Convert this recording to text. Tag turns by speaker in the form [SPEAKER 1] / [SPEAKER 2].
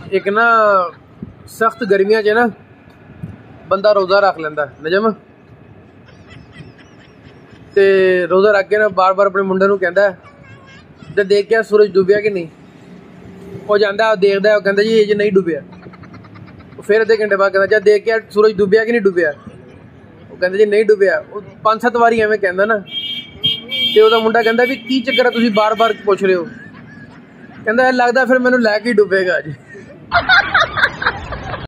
[SPEAKER 1] एक ना सख्त गर्मियां च ना बंदा रोज़ा रख लेंदा नजम ते रोज़ा रख के ना बार बार अपने मुंडे नूं कहंदा ते देख के सूरज डुबिया कि नहीं। वो जांदा देखदा है, कहंदा जी ये नहीं डुबिया। फिर अद्धे घंटे बाद कहंदा देख के सूरज डुबिया कि नहीं डुबिया। वो कहंदा जी नहीं डुबिया। वो 5-7 वारी एवें कहंदा ना ते ओहदा मुंडा कहंदा भी की चक्कर है तुसीं बार बार पुछ रहे हो। कहंदा लगदा फिर मैनूं लै के डुबेगा अज।